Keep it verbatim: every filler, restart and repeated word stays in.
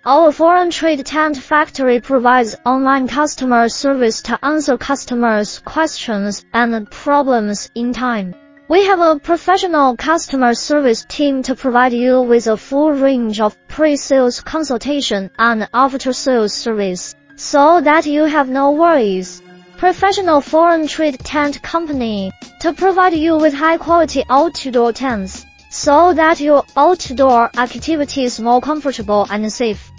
Our foreign trade tent factory provides online customer service to answer customers' questions and problems in time. We have a professional customer service team to provide you with a full range of pre-sales consultation and after-sales service, so that you have no worries. Professional foreign trade tent company to provide you with high-quality outdoor tents, so that your outdoor activity is more comfortable and safe.